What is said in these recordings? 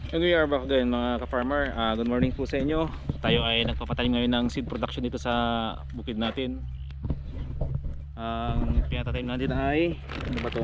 And we are back again mga ka-farmer. Good morning po sa inyo. Tayo ay nagpapatanim ngayon ng seed production dito sa bukid natin. Ang pinatatanim natin ay ano ba to?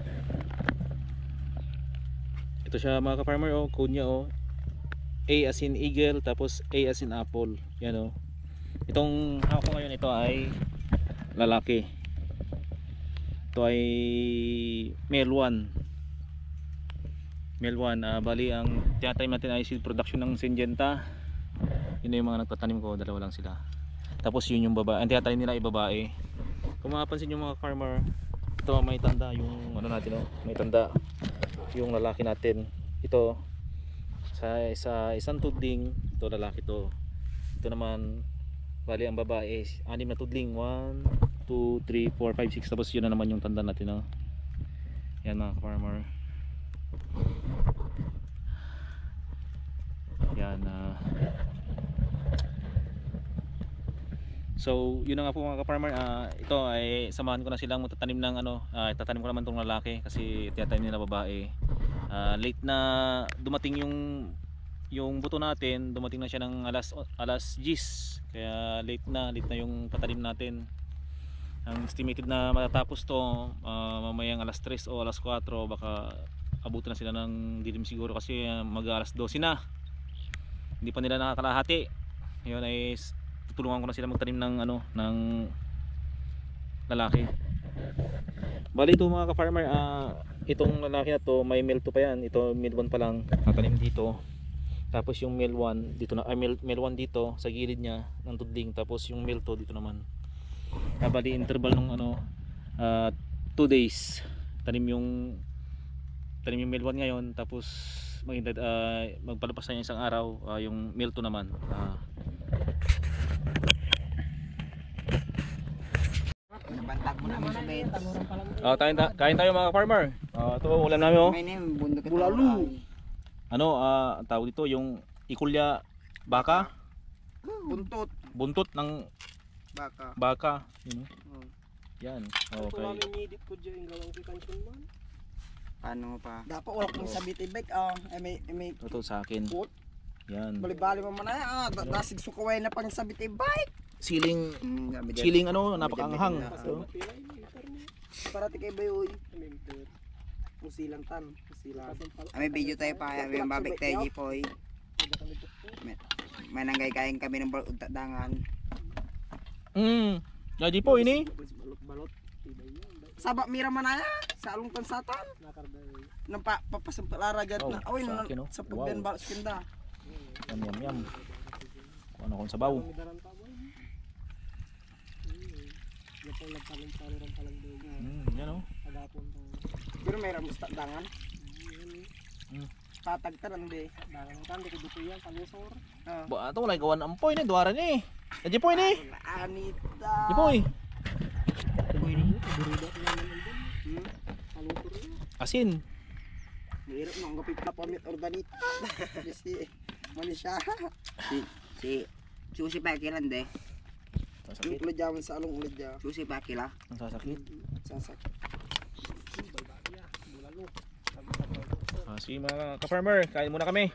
Ito siya mga ka-farmer, oh, code niya, oh. A as in eagle, tapos A as in apple. Yan, oh. Itong hawak ko ngayon, ito ay lalaki. Ito ay male 1. Male 1, bali ang tinatanim natin ay seed production ng Syngenta. Yun na yung mga nagpatanim ko, dalawa lang sila. Tapos yun yung babae, ang tinatanim nila ay babae. Kung mapapansin yung mga farmer, ito may tanda yung ano natin, oh, may tanda yung lalaki natin. Ito sa isang tudling, ito lalaki to. Ito naman bali ang babae, 6 na tudling, 1, 2, 3, 4, 5, 6. Tapos yun na naman yung tanda natin, oh. Yan mga farmer. Yan, so yun na nga po mga ka-farmer. Ito ay samahan ko na silang magtatanim ng itatanim ko naman tong lalaki kasi tiyatanim nila babae. Late na dumating yung buto natin, dumating na siya ng alas 10, kaya late na yung patanim natin. Ang estimated na matatapos to mamayang alas 3 o alas 4, baka abutin na sila ng dilim siguro kasi mag alas 12 na, hindi pa nila nakakalahati. Ngayon ay tutulungan ko na sila magtanim ng ng lalaki. Bali ito mga ka-farmer, itong lalaki na to may male 2 pa yan. Ito male 1 pa lang tatanim dito. Tapos yung male 1 dito na, male 1 dito sa gilid niya ng tudling. Tapos yung male 2 dito naman. Bali interval ng 2 days tanim yung male 1 ngayon, tapos magpalapas na isang araw yung male 2 naman. Bantag mo naman sa bed. Kain tayo mga farmer. Ito ulam namin, oh. May name, bundok Bulalu. Ang tawag dito yung ikulya baka, Buntot ng baka. baka, yun, Oh. yan. Ito Okay. namin nidip ko dyan yung gawang kikansin man. Paano mo pa? Dapat wala kong sabit ibig. May Ito sa akin. Put. Yan. bali-bali mo man na. Dasig sukaway na pang sabit ibig. Siling Gabi din. siling napakanghang. Oo. Para tikay bayoy. Musilang tan. Musilang. May video tayo pa, may babik tayo Jipoy. Mananggay kain kami ng dangan. Jadi po ini. Balot-balot. Sabak mira manaya sa along tansatan. Nang papasampalaragat Oh, na. Oy, sa akin, oh. sa pagben Wow. balas kinda. Yum. Ano kung sabaw. Yan, oh. Pero may ramos dangan. Mm. Tatagtan di. Dangan kan di ko yan palusor. Ba ato wala gawan ampoy ni duara ni. Jadi po ini. Anita. Di po eh. Asin. Hirap nang gapit na pamit organit. Bisi manisya. Si Susi pakilan de. Sasakit. Yung jaman sa along ulit ja. Susi pakila. Ang sasakit. Sasak. Sige mga ka-farmer, kain muna kami.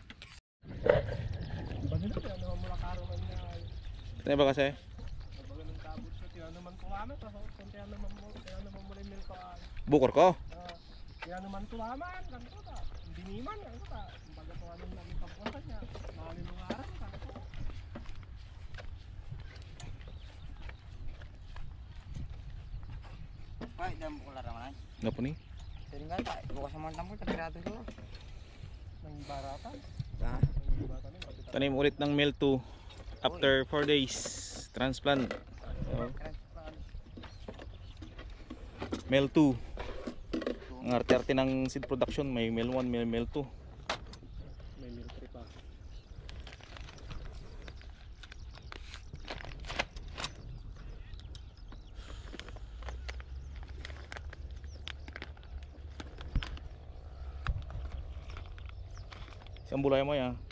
Ito ba kasi? Bukor ko. Kaya naman tulaman, kan ko ta. Diniman kan ko ta. Baga to anong lagi pagpunta niya. Mahalin ng araw kan ko. Ay, dam ko lara man. Nga po ni? Sering ka ta, bukas naman tampol kapirado ko. Nang baratan. Ah, Nang baratan ni kapit. Tanim ulit ng male 2 after 4 days. Transplant. So, male 2. Ang arte-arte ng seed production, may male 1, may male 2. May military pa. Isang bulay mo yan.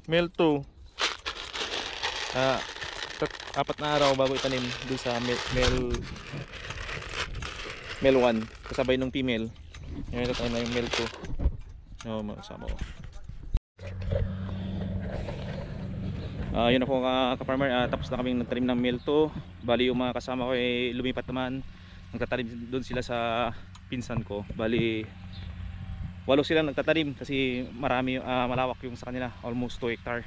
Mel 2. Apat na araw bago itanim dun sa male 1 kasabay nung female. Ngayon ito na yung male 2. No, masama ko. Yun na po mga ka-farmer, tapos na kaming nagtanim ng male 2. Bali yung mga kasama ko ay lumipat naman. Nagtatanim doon sila sa pinsan ko. Bali 8 sila nagtatanim kasi marami, malawak yung sa kanila, almost 2 hectare.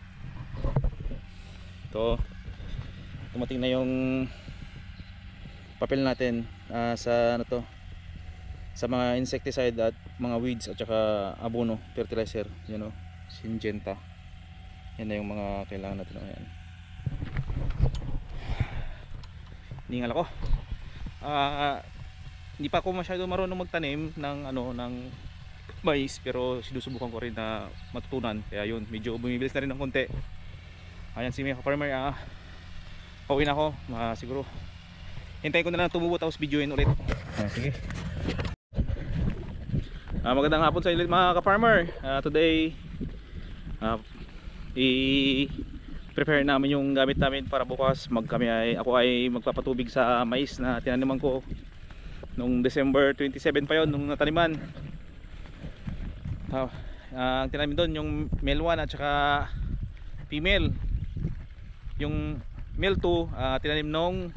Ito, dumating na yung papel natin sa ano to, sa mga insecticide at mga weeds at saka abono, fertilizer, yan o, Syngenta. Yan na yung mga kailangan natin. Ayan, ningal ako. Hindi pa ako masyado marunong magtanim ng ano, ng mais, pero sinusubukan ko rin na matutunan. Kaya yun, medyo bumibilis na rin ng konti. Ayan si mga farmer, pauwi na ako, siguro hintayin ko na lang tumubo tapos videoin ulit. Sige. Magandang hapon sa inyo mga ka-farmer. Today i-prepare namin yung gamit namin para bukas ako ay magpapatubig sa mais na tinaniman ko nung December 27 pa yon nung nataniman. Ang tinanim doon yung male 1 at saka female. Yung male 2 tinanim nung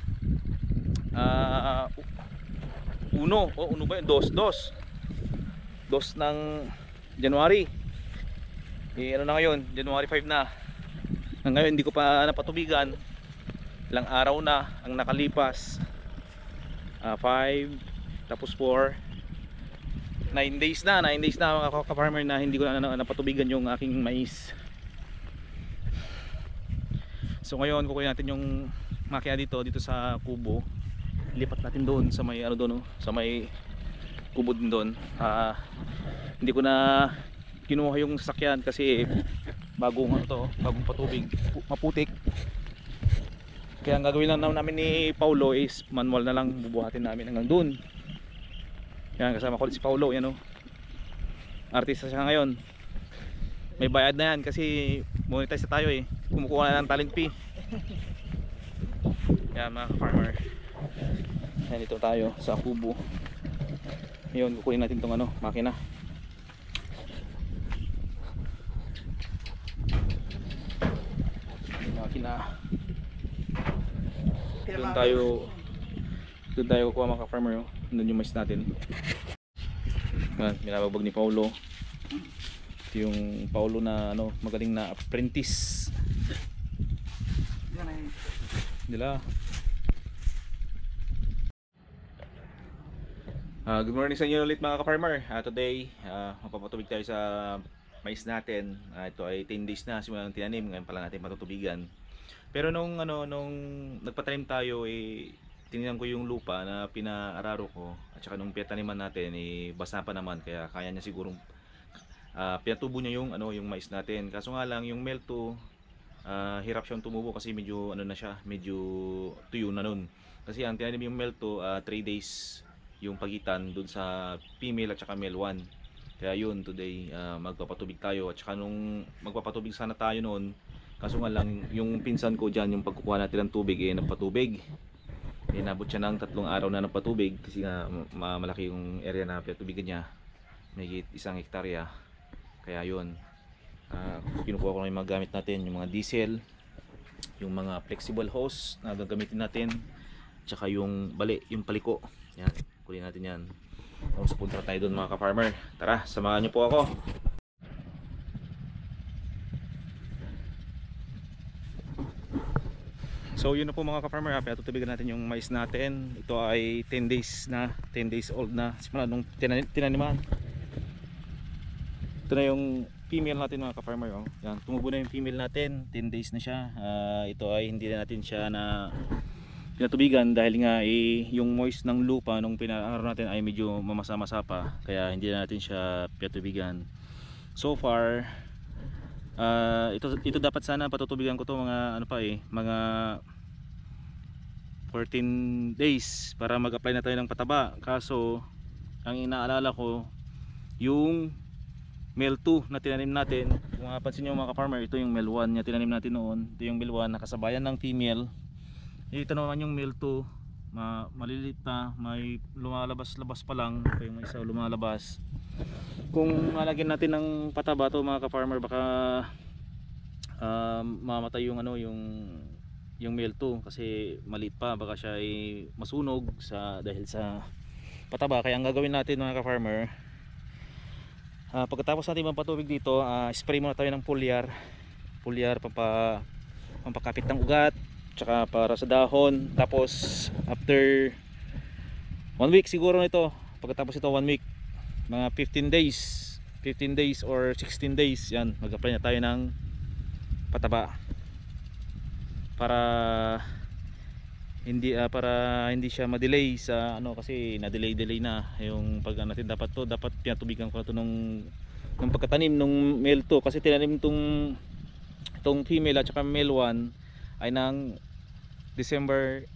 uno ba yun? Dos ng January. Ano na ngayon, January 5 na. Ngayon hindi ko pa napatubigan. Ilang araw na ang nakalipas. 5 tapos 4, 9 days na mga ka-farmer na hindi ko na napatubigan yung aking mais. So ngayon kukunin natin yung makina dito sa kubo. Lipat natin doon sa may ano doon, sa may kubo din doon. Hindi ko na kinuha yung sasakyan kasi bagong patubig, maputik. Kaya ang gagawin lang namin ni Paulo is manual na lang bubuhatin namin hanggang doon. Yan, kasama ko si Paulo, yan o. Artista siya ngayon. May bayad na yan kasi monetize na tayo eh. Kumukuha na ng talent fee. Yan mga farmer. Yan, dito tayo sa kubo. Ngayon kukunin natin tong makina. Doon tayo kukuha mga farmer. Doon yung mais natin. Binabagbag ni Paulo. Ito yung Paulo na magaling na apprentice nila. Good morning sa inyo ulit mga ka-farmer. Today mapapatubig tayo sa mais natin. Ito ay 10 days na simula ng tinanim. Ngayon pala natin matutubigan. Pero nung nagpatanim tayo tinignan ko yung lupa na pinaararo ko at saka nung pinataniman natin basa pa naman, kaya kaya niya sigurong pinatubo niya yung yung mais natin. Kaso nga lang yung male 2 hirap siyang tumubo kasi medyo na siya, medyo tuyo na nun. Kasi ang tinanim yung male 2 3 days yung pagitan dun sa female at saka male 1. Kaya yun, today magpapatubig tayo at saka nung magpapatubig sana tayo noon, kaso nga lang yung pinsan ko dyan, yung pagkukuha natin ng tubig nagpatubig. Nabot siya ng 3 araw na ng patubig kasi nga malaki yung area na pinatubigan niya, may 1 hektarya. Kaya yun, kinukuha ko na yung mga gamit natin, yung mga diesel, yung mga flexible hose na gagamitin natin, tsaka yung bali, yung paliko. Yan, kunin natin yan. Tapos punta tayo doon mga ka-farmer. Tara, samahan niyo po ako. So yun na po mga ka-farmer, pinatutubigan natin yung mais natin. Ito ay 10 days old na simula nung tinaniman. Ito na yung female natin mga ka-farmer. Yan, tumubo na yung female natin, 10 days na siya. Ito ay hindi na natin siya na pinatubigan dahil nga yung moist ng lupa nung pinararo natin ay medyo mamasa-masa pa, kaya hindi na natin siya pinatubigan. So far ito dapat sana patutubigan ko to mga mga 14 days para mag-apply na tayo ng pataba. Kaso ang inaalala ko yung male 2 na tinanim natin. Kung mapapansin nyo mga ka-farmer, ito yung male 1 na tinanim natin noon. Ito yung male 1 nakasabayan ng female. Ito naman yung male 2, maliliit na, may lumalabas-labas pa lang. Ito yung isa lumalabas. Kung lalagyan natin ng pataba to mga ka-farmer, baka mamatay yung ano, yung male 2 kasi maliit pa, baka siya ay masunog dahil sa pataba. Kaya ang gagawin natin mga ka-farmer, pagkatapos natin magpatubig dito, spray muna tayo ng foliar pampakapit ng ugat tsaka para sa dahon. Tapos after 1 week siguro nito, pagkatapos ito 1 week, mga 15 days or 16 days, yan, mag-apply na tayo ng pataba para hindi siya ma-delay sa ano, kasi na-delay na yung pag natin. Dapat pinatubigan ko ito nung pagkatanim nung male 2, kasi tinanim itong female at saka male 1 ay ng December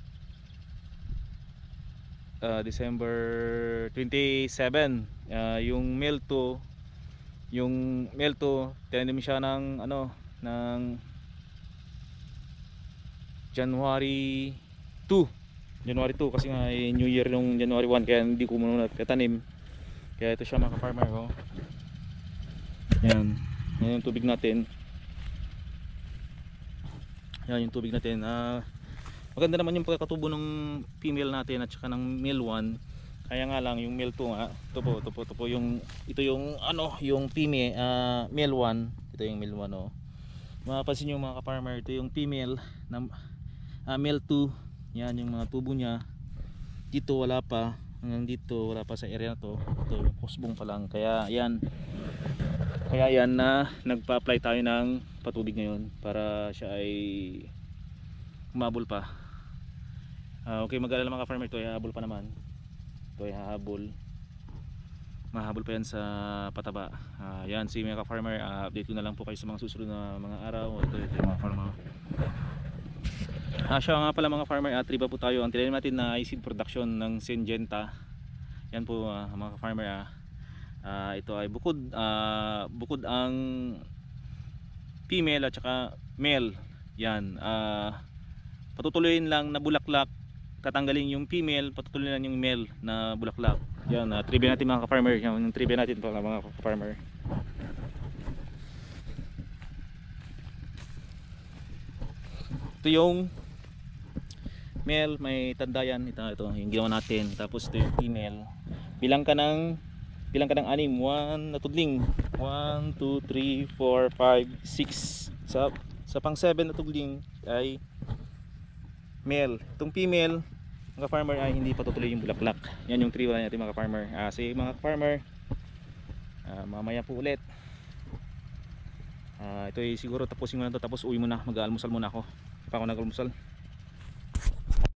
27. Yung male 2 tinanim siya ng ano, ng January 2 kasi nga New Year yung January 1, kaya hindi ko muna nagtatanim. Kaya ito siya mga ka-farmer ko. Yan yung tubig natin. Yan yung tubig natin. Maganda naman yung pagkakatubo ng female natin at saka ng male 1. Kaya nga lang yung male 2 nga, ito po yung ano, yung female, male 1. Ito yung male 1 oh. Mapapansin nyo mga ka-farmer, ito yung female na male 2. Yan yung mga tubo niya. Dito wala pa, hanggang dito wala pa sa area na to. Ito yung kusbong pa lang. Kaya yan na nagpa-apply tayo ng patubig ngayon para siya ay humabol pa. Okay, mag-alala mga ka-farmer, ito ay hahabol pa naman. Ito ay mahabol pa yan sa pataba. Yan si mga ka-farmer, update ko na lang po kayo sa mga susunod na mga araw. Ito yung mga farmer. Siya nga pala mga farmer, triba po tayo. Ang tinanim natin na seed production ng Syngenta. Yan po mga farmer. Ito ay bukod ang female at saka male. Yan, patutuloyin lang na bulaklak, tatanggalin yung female, patutuloyin lang yung male na bulaklak. Yan, trivia natin mga ka-farmer. Yan yung trivia natin pala mga ka-farmer. Ito yung male, may tandayan. Ito yung ginawa natin. Tapos ito yung female. Bilang ka ng 6 na tudling. 1, 2, 3, 4, 5, 6. Sa pang 7 na tudling ay male. Itong female mga farmer ay hindi pa tutuloy yung bulaklak. Yan yung trivia natin mga farmer. Sige mga farmer, mamaya po ulit. Ito ay siguro tapusin mo na to, tapos uwi muna, mag-almusal muna ako. Pa ako nag-almusal.